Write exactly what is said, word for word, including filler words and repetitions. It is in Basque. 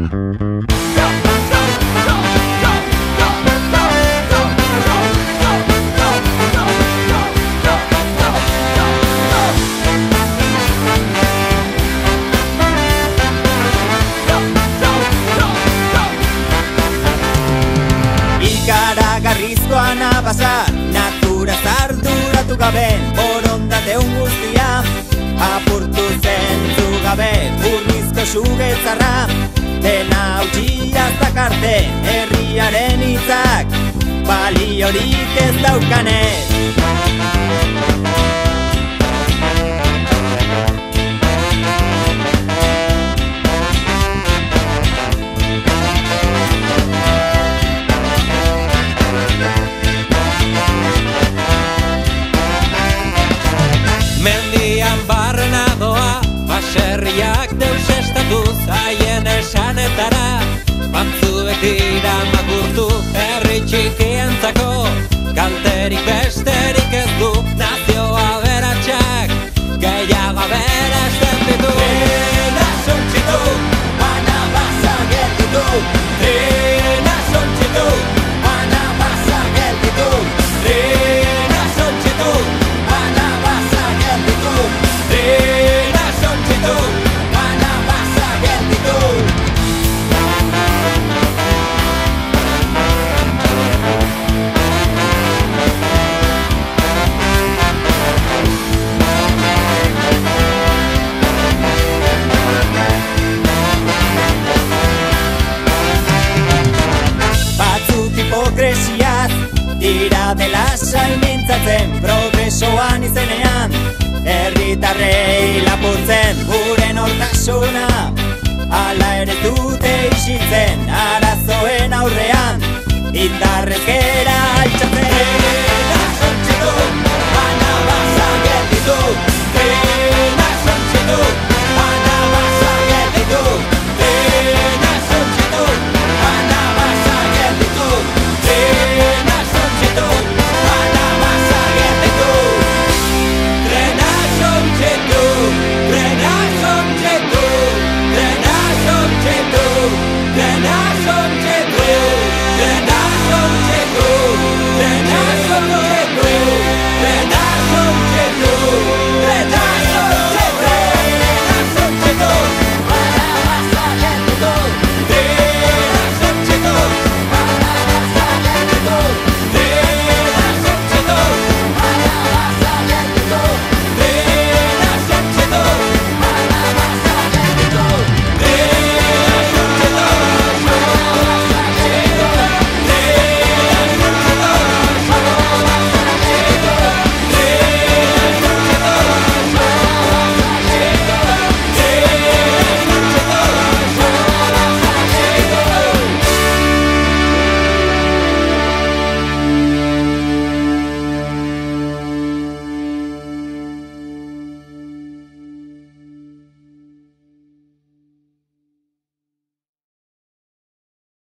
Ikaragarrizkoa nabasa, natura zarduratu gabe, borondate guztia apurtu zentu gabe, urrizko sugetzarra, dena utxiaz dakarte, herriaren hitzak, baliorik ez daukanez. Mendian barrena doa, baserriak deus estatuz, haien esanetara, batzuek dira makurtu, herri txikientzako, kalterik besterik ez du, nazioa beratxak, gehiago aberazten ditu. Trena sontxitu, anabasa gelditu, trena sontxitu, anabasa gelditu, trena sontxitu, anabasa gelditu, trena sontxitu, anabasa gelditu. Batzuk hipokresiaz dira dela saimintzatzen, progresoan izenean herritarrei lapurtzen, gure nortasuna hala ere dute isiltzen, arazoen aurrean indarrez